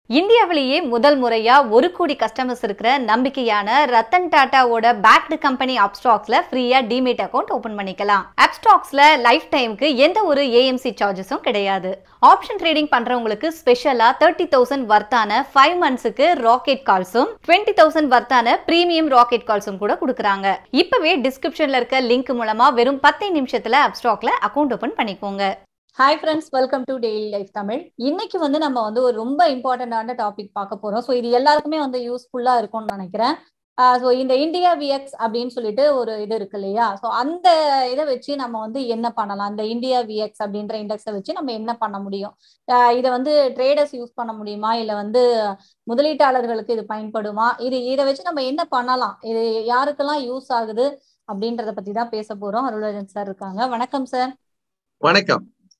இந்தியாவிலேயே முதல் முறையா 1 கோடி கஸ்டமர்ஸ் இருக்கிற நம்பிக்கையான ரத்தன் டாட்டாவோட பேக்டு கம்பெனி அப்ஸ்டாக்ஸ்ல ஃப்ரீயா டிமேட் அக்கவுண்ட் ஓபன் பண்ணிக்கலாம். அப்ஸ்டாக்ஸ்ல லைஃப் டைமுக்கு எந்த ஒரு ஏஎம்சி சார்ஜஸும் கிடையாது. ஆப்ஷன் ட்ரேடிங் பண்றவங்களுக்கு ஸ்பெஷலா 30,000 வர்த்தான 5 மந்த்ஸ்க்கு ராக்கெட் கால்ஸும் 20,000 வர்த்தான பிரீமியம் ராக்கெட் கால்ஸும் கூட கொடுக்கறாங்க. இப்பவே டிஸ்கிரிப்ஷன்ல இருக்க லிங்க் மூலமா வெறும் 10 நிமிஷத்துல அப்ஸ்டாக்ல அக்கவுண்ட் ஓபன் பண்ணிக்கோங்க. Hi friends, welcome to daily life Tamil. இன்னைக்கு நம்ம ஒரு ரொம்ப இம்பார்ட்டண்டான டாபிக் பார்க்க போறோம். ஸோ இது எல்லாருக்குமே யூஸ்ஃபுல்லா இருக்கும்னு நினைக்கிறேன். ஸோ இந்த இந்தியா விஎக்ஸ் அப்படின்னு சொல்லிட்டு ஒரு இது இருக்கு இல்லையா? ஸோ அந்த இதை வச்சு நம்ம என்ன பண்ணலாம்? இந்த இந்தியா விஎக்ஸ் அப்படின்ற இண்டெக்ஸை வச்சு நம்ம என்ன பண்ண முடியும்? இதை ட்ரேடர்ஸ் யூஸ் பண்ண முடியுமா, இல்லை முதலீட்டாளர்களுக்கு இது பயன்படுமா? இதை வச்சு நம்ம என்ன பண்ணலாம்? இது யாருக்கெல்லாம் யூஸ் ஆகுது அப்படின்றத பத்தி தான் பேச போறோம். அருள்ராஜன் சார் இருக்காங்க. வணக்கம் சார். வணக்கம்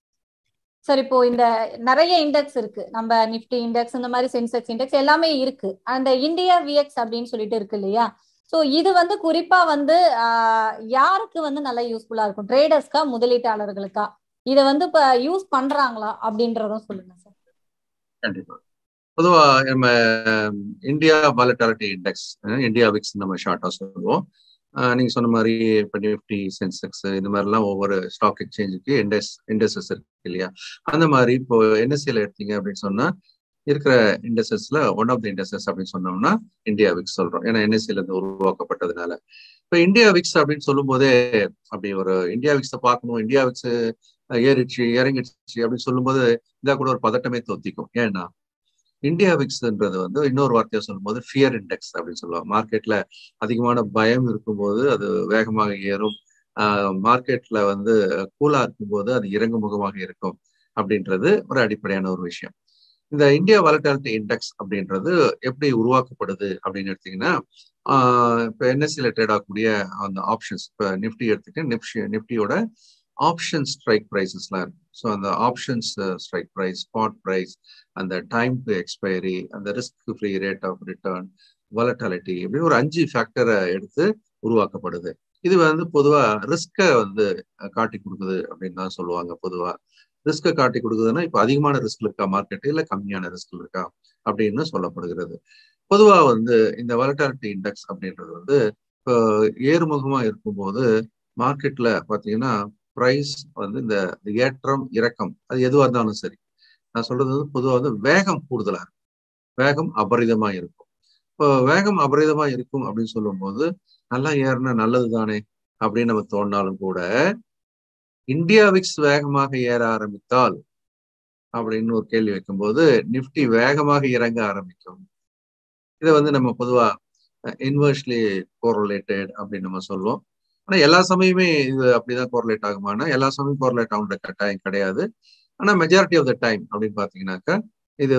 சார். இப்போ இந்த நிறைய இண்டெக்ஸ் இருக்கு, நம்ம நிஃப்டி இண்டெக்ஸ், இந்த மாதிரி சென்செக்ஸ் இண்டெக்ஸ் எல்லாமே இருக்கு. அந்த இந்தியா விஎக்ஸ் அப்படின்னு சொல்லிட்டு இருக்கு இல்லையா? ஸோ இது குறிப்பா யாருக்கு நல்லா யூஸ்ஃபுல்லா இருக்கும்? ட்ரேடர்ஸ்க்கா, முதலீட்டாளர்களுக்கா? இதை இப்ப யூஸ் பண்றாங்களா அப்படின்றதும் சொல்லுங்க சார். கண்டிப்பா. பொதுவா நம்ம India volatility index, India VIX நம்ம ஷார்ட்டா சொல்லுவோம். நீங்க சொன்ன மாதிரி இப்போ நிஃப்டி, சென்செக்ஸ் இந்த மாதிரிலாம் ஒவ்வொரு ஸ்டாக் எக்ஸ்சேஞ்சுக்கு இண்டெக்ஸஸ் இருக்கு இல்லையா? அந்த மாதிரி இப்போ என்எஸ்சியில் எடுத்தீங்க அப்படின்னு சொன்னா இருக்கிற இண்டெக்ஸஸ்ல ஒன் ஆஃப் த இண்டெக்ஸஸ் அப்படின்னு சொன்னோம்னா இந்தியா விக்ஸ் சொல்றோம். ஏன்னா என்எஸ்சியில இருந்து உருவாக்கப்பட்டதுனால. இப்போ இந்தியா விக்ஸ் அப்படின்னு சொல்லும் போதே அப்படி ஒரு இந்தியா விக்ஸை பார்க்கணும், இந்தியா விக்ஸ் ஏறிடுச்சு இறங்கிடுச்சு அப்படின்னு சொல்லும்போது இதா கூட ஒரு பதட்டமே தொத்திக்கும். ஏன்னா இந்தியா விக்ஸ்ன்றது இன்னொரு வார்த்தையா சொல்லும்போது ஃபியர் இண்டெக்ஸ் அப்படின்னு சொல்லுவாங்க. மார்க்கெட்ல அதிகமான பயம் இருக்கும்போது அது வேகமாக ஏறும், மார்க்கெட்ல கூலா இருக்கும்போது அது இறங்கு முகமாக இருக்கும் அப்படின்றது ஒரு அடிப்படையான ஒரு விஷயம். இந்த இந்தியா வாலட்டாலிட்டி இண்டெக்ஸ் அப்படின்றது எப்படி உருவாக்கப்படுது அப்படின்னு எடுத்தீங்கன்னா, இப்போ என்எஸ்சியில் ட்ரேட் ஆகக்கூடிய அந்த ஆப்ஷன்ஸ், இப்போ நிஃப்டி எடுத்துக்கிட்டு நிஃப்டியோட ஆப்ஷன் ஸ்ட்ரைக் ப்ரைஸஸ்லாம் இருக்கு. ஸோ அந்த options strike price, spot price, அந்த டைம் டு எக்ஸ்பைரி, அந்த risk free rate of return, volatility, இப்படி ஒரு 5 ஃபேக்டரை எடுத்து உருவாக்கப்படுது. இது பொதுவாக ரிஸ்கை காட்டி கொடுக்குது அப்படின்னு தான் சொல்லுவாங்க. பொதுவாக ரிஸ்கை காட்டி கொடுக்குதுன்னா இப்போ அதிகமான ரிஸ்க் இருக்கா மார்க்கெட்டு, இல்லை கம்மியான ரிஸ்க் இருக்கா அப்படின்னு சொல்லப்படுகிறது. பொதுவாக இந்த வாலட்டாலிட்டி இண்டெக்ஸ் அப்படின்றது இப்போ ஏறுமுகமா இருக்கும்போது மார்க்கெட்ல பார்த்தீங்கன்னா ப்ரைஸ் இந்த ஏற்றம் இறக்கம் அது எதுவாக இருந்தாலும் சரி, நான் சொல்றது பொதுவாக வேகம் கூடுதலா இருக்கும், வேகம் அபரிதமா இருக்கும். இப்போ வேகம் அபரிதமா இருக்கும் அப்படின்னு சொல்லும்போது நல்லா ஏறினா நல்லது தானே அப்படின்னு நம்ம தோணினாலும் கூட இந்தியா விக்ஸ் வேகமாக ஏற ஆரம்பித்தால் அப்படின்னு ஒரு கேள்வி வைக்கும்போது நிஃப்டி வேகமாக இறங்க ஆரம்பிக்கும். இதை நம்ம பொதுவா இன்வெர்ஸ்லி கோரிலேட்டட் அப்படின்னு நம்ம சொல்லுவோம். ஆனா எல்லா சமயமே இது அப்படிதான் கோரிலேட் ஆகுமானா எல்லா சமயம் கோரிலேட் ஆகுன்ற கட்டாயம் கிடையாது. ஆனா மெஜாரிட்டி ஆஃப் த டைம் அப்படின்னு பாத்தீங்கன்னாக்கா இது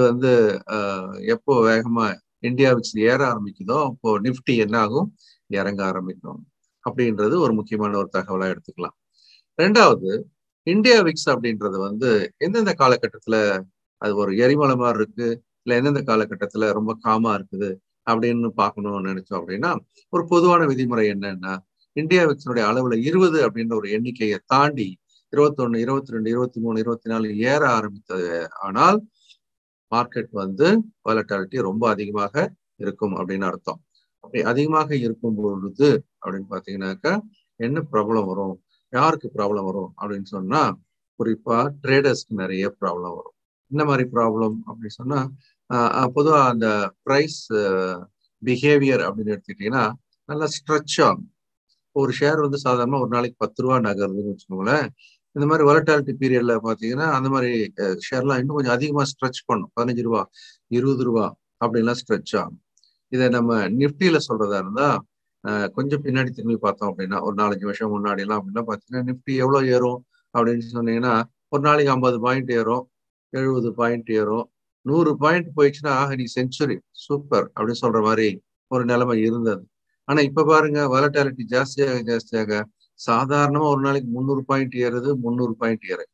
எப்போ வேகமா இந்தியா விக்ஸ் ஏற ஆரம்பிக்குதோ அப்போ நிஃப்டி என்ன ஆகும், இறங்க ஆரம்பிக்கும் அப்படின்றது ஒரு முக்கியமான ஒரு தகவலா எடுத்துக்கலாம். ரெண்டாவது, இந்தியா விக்ஸ் அப்படின்றது எந்தெந்த காலகட்டத்துல அது ஒரு எரிமலை மாதிரி இருக்கு, இல்லை எந்தெந்த காலகட்டத்துல ரொம்ப காமா இருக்குது அப்படின்னு பார்க்கணும்னு நினைச்சோம் அப்படின்னா ஒரு பொதுவான விதிமுறை என்னன்னா, இந்தியா விக்ஸனுடைய அளவுல 20 அப்படின்ற ஒரு எண்ணிக்கையை தாண்டி 21, 22, 23, 24 ஏற ஆரம்பித்தது ஆனால் மார்க்கெட் வாலட்டாலிட்டி ரொம்ப அதிகமாக இருக்கும் அப்படின்னு அர்த்தம். அப்படி அதிகமாக இருக்கும் பொழுது அப்படின்னு பாத்தீங்கன்னாக்கா என்ன ப்ராப்ளம் வரும், யாருக்கு ப்ராப்ளம் வரும் அப்படின்னு சொன்னா குறிப்பா ட்ரேடர்ஸ்க்கு நிறைய ப்ராப்ளம் வரும். இந்த மாதிரி ப்ராப்ளம் அப்படின்னு சொன்னா பொதுவா அந்த ப்ரைஸ் பிஹேவியர் அப்படின்னு எடுத்துக்கிட்டீங்கன்னா நல்லா ஸ்ட்ரெச் ஆகும். ஒரு ஷேர் சாதாரணமா ஒரு நாளைக்கு 10 ரூபா நகருதுன்னு வச்சுக்கோங்களேன். இந்த மாதிரி வாலட்டாலிட்டி பீரியட்ல பாத்தீங்கன்னா அந்த மாதிரி ஷேர்லாம் இன்னும் கொஞ்சம் அதிகமா ஸ்ட்ரெச் பண்ணும். 15 ரூபா 20 ரூபா அப்படின்லாம் ஸ்ட்ரெச் ஆகும். இதை நம்ம நிஃப்டியில சொல்றதா இருந்தா கொஞ்சம் பின்னாடி திரும்பி பார்த்தோம் அப்படின்னா ஒரு 4-5 வருஷம் முன்னாடி எல்லாம் அப்படின்னா பாத்தீங்கன்னா நிஃப்டி எவ்வளவு ஏறும் அப்படின்னு சொன்னீங்கன்னா ஒரு நாளைக்கு 50 பாயிண்ட் ஏறும், 70 பாயிண்ட் ஏறும், 100 பாயிண்ட் போயிடுச்சுன்னா நீ செஞ்சுரி சூப்பர் அப்படின்னு சொல்ற மாதிரி ஒரு நிலைமை இருந்தது. ஆனா இப்ப பாருங்க வாலட்டாலிட்டி ஜாஸ்தியாக சாதாரணமா ஒரு நாளைக்கு 300 பாயிண்ட் ஏறுது, 300 பாயிண்ட் ஏறுது.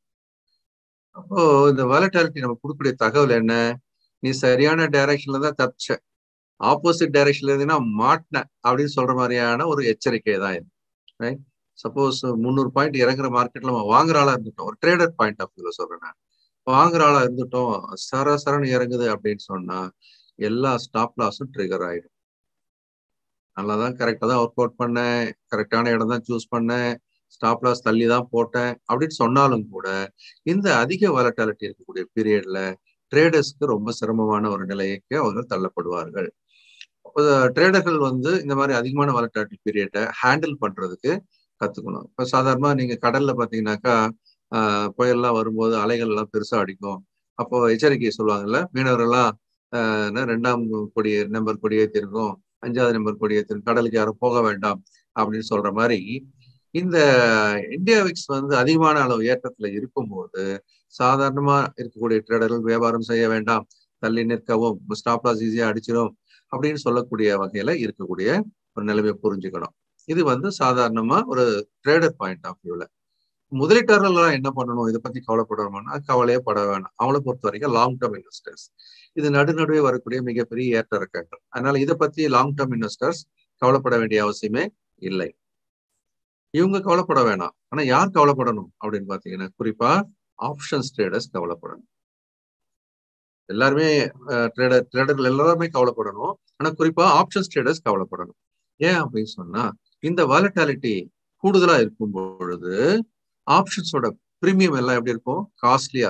அப்போ இந்த வாலட்டாலிட்டி நம்ம கொடுக்கக்கூடிய தகவல் என்ன, நீ சரியான டைரக்ஷன்ல தான் தப்பிச்ச, ஆப்போசிட் டைரக்ஷன்ல இருந்தீங்கன்னா மாட்டின அப்படின்னு சொல்ற மாதிரியான ஒரு எச்சரிக்கை தான் இது. சப்போஸ் 300 பாயிண்ட் இறங்குற மார்க்கெட்ல நம்ம வாங்குற ஆளா இருந்துட்டோம், ஒரு ட்ரேடர் பாயிண்ட் ஆஃப் வியூல சொல்றேன், வாங்குற ஆளா இருந்துட்டோம், சரன்னு இறங்குது அப்படின்னு சொன்னா எல்லா ஸ்டாப் லாஸும் ட்ரிகர் ஆயிடும். நல்லாதான் கரெக்டா தான் ஒர்க் அவுட் பண்ணேன், கரெக்டான இடம் தான் சூஸ் பண்ணேன், ஸ்டாப் லாஸ் தள்ளி தான் போட்டேன் அப்படின்னு சொன்னாலும் கூட இந்த அதிக வாலட்டாலிட்டி இருக்கக்கூடிய பீரியட்ல ட்ரேடர்ஸ்க்கு ரொம்ப சிரமமான ஒரு நிலைக்கு அவர்கள் தள்ளப்படுவார்கள். ட்ரேடர்கள் வந்து இந்த மாதிரி அதிகமான வாலட்டாலிட்டி பீரியட்டை ஹேண்டில் பண்றதுக்கு கத்துக்கணும். இப்ப சாதாரணமா நீங்க கடல்ல பாத்தீங்கன்னாக்கா புயல்லாம் வரும்போது அலைகள் எல்லாம் பெருசா அடிக்கும். அப்போ எச்சரிக்கை சொல்லுவாங்கல்ல, மீனவர்கள்லாம் 2ஆம் நம்பர் கொடியே திருக்கும், 5வது நம்பர் கொடியே திருக்கும், கடலுக்கு யாரும் போக வேண்டாம் அப்படின்னு சொல்ற மாதிரி இந்த இந்தியா விக்ஸ் வந்து அதிகமான அளவு ஏற்றத்துல இருக்கும்போது சாதாரணமா இருக்கக்கூடிய ட்ரேடர்கள் வியாபாரம் செய்ய வேண்டாம், தள்ளி நிற்கவும், ஸ்டாப் லாஸ் ஈஸியா அடிச்சிடும் அப்படின்னு சொல்லக்கூடிய வகையில இருக்கக்கூடிய ஒரு நிலைமையை புரிஞ்சுக்கணும். இது வந்து சாதாரணமா ஒரு ட்ரேடர் பாயிண்ட் ஆஃப் வியூல. முதலீட்டாளர்கள் என்ன பண்ணணும், இதை பத்தி கவலைப்படணும்னா கவலையே பட வேணாம். அவளை பொறுத்த வரைக்கும் லாங் டேர்ம் இன்வெஸ்டர்ஸ். இது நடுநடுவே வரக்கூடிய மிகப்பெரிய ஏற்ற இறக்கங்கள். அதனால இதை பத்தி லாங் டேர்ம் இன்வெஸ்டர்ஸ் கவலைப்பட வேண்டிய அவசியமே இல்லை. இவங்க கவலைப்பட வேணாம். ஆனா யார் கவலைப்படணும் அப்படின்னு பாத்தீங்கன்னா குறிப்பா ஆப்ஷன்ஸ் ட்ரேடர்ஸ் கவலைப்படணும். எல்லாருமே ட்ரேடர்கள் எல்லாருமே கவலைப்படணும். ஆனா குறிப்பா ஆப்ஷன்ஸ் ட்ரேடர்ஸ் கவலைப்படணும். ஏன் அப்படின்னு சொன்னா இந்த வாலட்டாலிட்டி கூடுதலா இருக்கும் பொழுது ஆப்ஷன்ஸோட பிரீமியம் எல்லாம் எப்படி இருக்கும், காஸ்ட்லியா.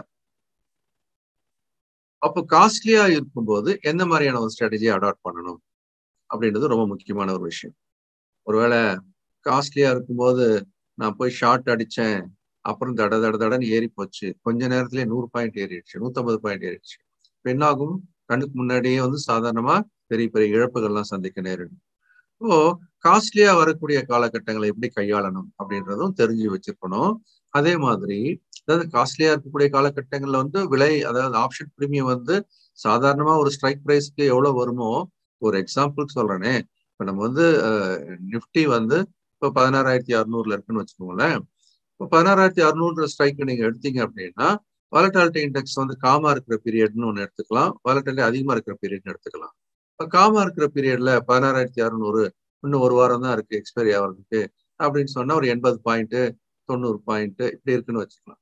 அப்போ காஸ்ட்லியா இருக்கும்போது எந்த மாதிரியான ஒரு ஸ்ட்ராட்டஜியை அடாப்ட் பண்ணணும் அப்படின்றது ரொம்ப முக்கியமான ஒரு விஷயம். ஒருவேளை காஸ்ட்லியா இருக்கும்போது நான் போய் ஷார்ட் அடிச்சேன், அப்புறம் தடன்னு ஏறி போச்சு, கொஞ்ச நேரத்திலேயே 100 பாயிண்ட் ஏறிடுச்சு, 150 பாயிண்ட் ஏறிடுச்சு. என்னாகும், கண்ணுக்கு முன்னாடியே வந்து சாதாரணமா பெரிய பெரிய இழப்புகள்லாம் சந்திக்க நேரிடும். இப்போ காஸ்ட்லியா வரக்கூடிய காலகட்டங்களை எப்படி கையாளணும் அப்படின்றதும் தெரிஞ்சு வச்சிருக்கணும். அதே மாதிரி அதாவது காஸ்ட்லியா இருக்கக்கூடிய காலகட்டங்கள்ல வந்து விலை, அதாவது ஆப்ஷன் பிரீமியம் வந்து சாதாரணமா ஒரு ஸ்ட்ரைக் பிரைஸ்க்கு எவ்வளவு வருமோ, ஒரு எக்ஸாம்பிள் சொல்றேனே, இப்ப நம்ம வந்து நிப்டி வந்து இப்போ 16,600 இருக்குன்னு வச்சுக்கோங்களேன். இப்போ 16,600 ஸ்ட்ரைக் நீங்க எடுத்தீங்க அப்படின்னா வாலட்டாலிட்டி இண்டெக்ஸ் வந்து காமா இருக்கிற பீரியட்னு ஒன்று எடுத்துக்கலாம், வாலட்டாலிட்டி அதிகமா இருக்கிற பீரியட்னு எடுத்துக்கலாம். இப்போ காமா இருக்கிற பீரியட்ல 16,600 இன்னும் ஒரு வாரம் தான் இருக்கு எக்ஸ்பைரி ஆகிறதுக்கு அப்படின்னு சொன்னா ஒரு 80 பாயிண்ட் 90 பாயிண்ட் இப்படி இருக்குன்னு வச்சுக்கலாம்.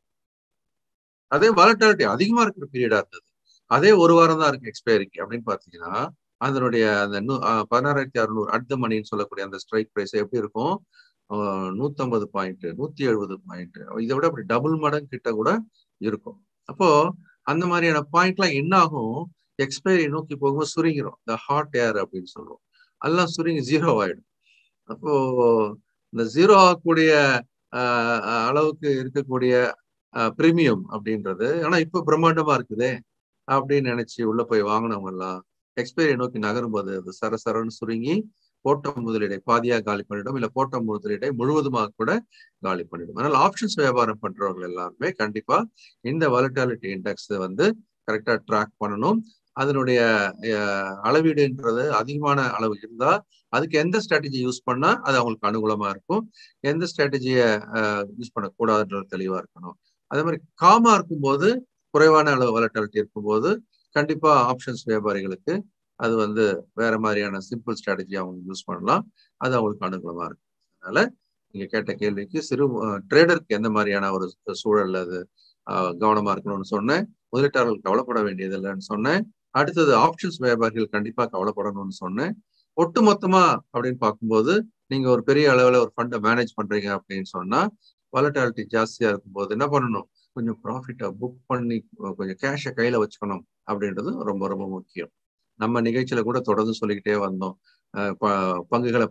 அதே வாலட்டாலிட்டி அதிகமா இருக்கிற பீரியடா இருந்தது, அதே ஒரு வாரம் தான் இருக்கு எக்ஸ்பைரிக்கு அப்படின்னு பாத்தீங்கன்னா அதனுடைய அந்த 16,600 அடுத்த மணின்னு சொல்லக்கூடிய அந்த ஸ்ட்ரைக் பிரைஸ் எப்படி இருக்கும், 150 பாயிண்ட் 170 பாயிண்ட், இதை விட அப்படி டபுள் மடங்கு கிட்ட கூட இருக்கும். அப்போ அந்த மாதிரியான பாயிண்ட்லாம் என்ன ஆகும், எக்ஸ்பைரி நோக்கி போகும்போது சுருங்கிரும், இந்த ஹாட் ஏர் அப்படின்னு சொல்லுவோம், எல்லாம் சுருங்கி ஜீரோ ஆயிடும். அப்போ இந்த ஜீரோ ஆகக்கூடிய அளவுக்கு இருக்கக்கூடிய பிரீமியம் அப்படின்றது ஆனா இப்ப பிரம்மாண்டமா இருக்குதே அப்படின்னு நினைச்சு உள்ள போய் வாங்கினவங்க எல்லாம் எக்ஸ்பைரி நோக்கி நகரும் போது அது சரன்னு சுருங்கி போட்ட முதலீடை பாதியா காலி பண்ணிடும், இல்ல போட்ட முதலீடை முழுவதுமாக கூட காலி பண்ணிடும். அதனால ஆப்ஷன்ஸ் வியாபாரம் பண்றவங்க எல்லாருமே கண்டிப்பா இந்த வாலட்டாலிட்டி இண்டெக்ஸ் வந்து கரெக்டா ட்ராக் பண்ணணும். அதனுடைய அளவீடுன்றது அதிகமான அளவு இருந்தா அதுக்கு எந்த ஸ்ட்ராட்டஜி யூஸ் பண்ணா அது அவங்களுக்கு அனுகூலமா இருக்கும், எந்த ஸ்ட்ராட்டஜியை யூஸ் பண்ணக்கூடாதுன்றது தெளிவா இருக்கணும். அதே மாதிரி காமா இருக்கும்போது, குறைவான அளவு வாலட்டாலிட்டி இருக்கும்போது கண்டிப்பா ஆப்ஷன்ஸ் வியாபாரிகளுக்கு அது வந்து வேற மாதிரியான சிம்பிள் ஸ்ட்ராட்டஜி அவங்க யூஸ் பண்ணலாம், அது அவங்களுக்கு அனுகூலமா இருக்கும். அதனால நீங்க கேட்ட கேள்விக்கு சிறு ட்ரேடருக்கு எந்த மாதிரியான ஒரு சூழல் அது கவனமா இருக்கணும்னு சொன்னேன், முதலீட்டாளர்கள் கவலைப்பட வேண்டியது இல்லைன்னு சொன்னேன், அடுத்தது ஆப்ஷன்ஸ் வியாபாரிகள் கண்டிப்பா கவலைப்படணும்னு சொன்னேன். ஒட்டு மொத்தமா அப்படின்னு பார்க்கும்போது நீங்க ஒரு பெரிய அளவுல ஒரு ஃபண்டை மேனேஜ் பண்றீங்க அப்படின்னு சொன்னா வாலட்டாலிட்டி ஜாஸ்தியா இருக்கும்போது என்ன பண்ணணும், கொஞ்சம் ப்ராஃபிட்டை புக் பண்ணி கொஞ்சம் கேஷை கையில வச்சுக்கணும் அப்படின்றது ரொம்ப ரொம்ப முக்கியம். நம்ம நிகழ்ச்சியில கூட தொடர்ந்து சொல்லிக்கிட்டே வந்தோம், பங்குகளை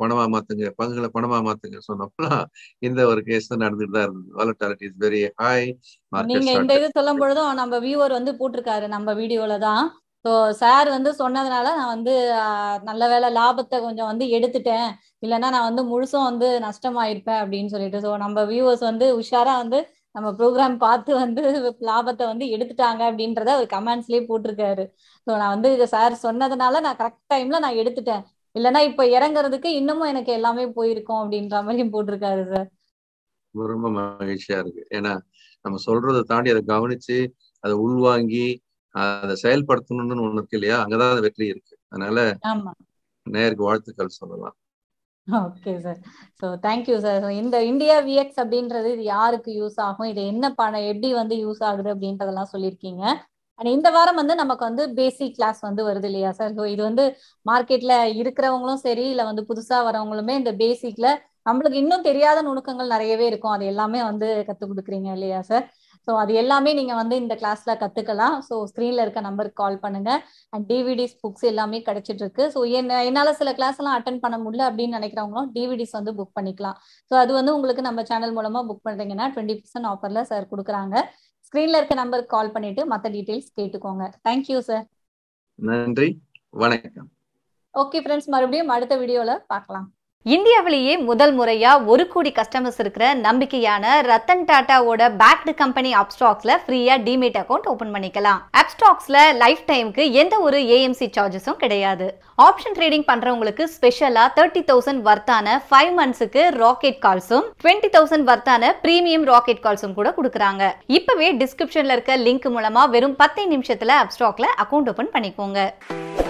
பணமா மாத்துங்க சொன்னோம்னா இந்த ஒரு கேஸ் தான் நடந்துட்டு தான் இருந்தது. Volatility is very high, market நீங்க இந்த இது சொல்லும் பொழுதும் நம்ம வியூவர் வந்து போட்டிருக்காரு நம்ம வீடியோல தான். ஸோ சார் வந்து சொன்னதுனால நான் வந்து நல்ல வேலை லாபத்தை கொஞ்சம் வந்து எடுத்துட்டேன், இல்லைன்னா நான் வந்து முழுசும் வந்து நஷ்டமாயிருப்பேன் அப்படின்னு சொல்லிட்டு. ஸோ நம்ம வியூவர்ஸ் வந்து உஷாரா வந்து நம்ம ப்ரோக்ராம் பார்த்து வந்து லாபத்தை வந்து எடுத்துட்டாங்க அப்படின்றத ஒரு கமெண்ட்ஸ்லயே போட்டிருக்காரு. ஸோ நான் வந்து சார் சொன்னதுனால நான் கரெக்ட் டைம்ல நான் எடுத்துட்டேன், இல்லைன்னா இப்ப இறங்குறதுக்கு இன்னமும் எனக்கு எல்லாமே போயிருக்கும் அப்படின்ற மாதிரியும் போட்டிருக்காரு சார். ரொம்ப மகிழ்ச்சியா இருக்கு. ஏன்னா நம்ம சொல்றதை தாண்டி அதை கவனிச்சு அதை உள்வாங்கி அதை செயல்படுத்தணும்னு ஒண்ணு இருக்கு இல்லையா, அங்கதான் வெற்றி இருக்கு. அதனால ஆமா, நேருக்கு வாழ்த்துக்கள் சொல்லலாம். Okay sir. So thank you sir. இந்த இந்தியா விஎக்ஸ் அப்படின்றது இது யாருக்கு யூஸ் ஆகும், இது என்ன பணம் எப்படி வந்து யூஸ் ஆகுது அப்படின்றதெல்லாம் சொல்லியிருக்கீங்க. அண்ட் இந்த வாரம் வந்து நமக்கு வந்து பேசிக் கிளாஸ் வந்து வருது இல்லையா சார்? ஸோ இது வந்து மார்க்கெட்ல இருக்கிறவங்களும் சரி, இல்லை வந்து புதுசா வரவங்களுமே இந்த பேசிக்ல நம்மளுக்கு இன்னும் தெரியாத நுணுக்கங்கள் நிறையவே இருக்கும். அது எல்லாமே வந்து கற்றுக் கொடுக்குறீங்க இல்லையா சார்? ஸோ அது எல்லாமே நீங்க வந்து இந்த கிளாஸ்ல கத்துக்கலாம். ஸோ ஸ்கிரீன்ல இருக்க நம்பருக்கு கால் பண்ணுங்க. அண்ட் டிவிடிஸ் புக்ஸ் எல்லாமே கிடைச்சிட்டு இருக்கு. ஸோ என்னால சில கிளாஸ் எல்லாம் அட்டன் பண்ண முடியல அப்படின்னு நினைக்கிறவங்களும் டிவிடிஸ் வந்து புக் பண்ணிக்கலாம். ஸோ அது வந்து உங்களுக்கு நம்ம சேனல் மூலமா புக் பண்றீங்கன்னா 20% ஆஃபர்ல சார் கொடுக்குறாங்க. ஸ்கிரீன்ல இருக்க நம்பருக்கு கால் பண்ணிட்டு மற்ற டீடைல்ஸ் கேட்டுக்கோங்க. Thank you sir. நன்றி, வணக்கம். ஓகே ஃப்ரெண்ட்ஸ், மறுபடியும் அடுத்த வீடியோல பார்க்கலாம். இந்தியாவிலேயே முதல் முறையா 1 கோடி கஸ்டமர்ஸ் இருக்கிற நம்பிக்கையான ரத்தன் டாட்டாவோட பேக்டு கம்பெனி அப்ஸ்டாக்ஸ்ல ஃப்ரீயா டிமேட் அக்கவுண்ட் ஓபன் பண்ணிக்கலாம். அப்ஸ்டாக்ஸ்ல லைஃப் டைமுக்கு எந்த ஒரு ஏஎம்சி சார்ஜஸும் கிடையாது. ஆப்ஷன் ட்ரேடிங் பண்றவங்களுக்கு ஸ்பெஷலா 30,000 வர்த்தான 5 மந்த்ஸ்க்கு ராக்கெட் கால்ஸும் 20,000 வர்த்தான பிரீமியம் ராக்கெட் கால்ஸும் கூட கொடுக்குறாங்க. இப்பவே டிஸ்கிரிப்ஷன்ல இருக்க லிங்க் மூலமா வெறும் 10 நிமிஷத்துல அப்ஸ்டாக்ல அக்கவுண்ட் ஓபன் பண்ணிக்கோங்க.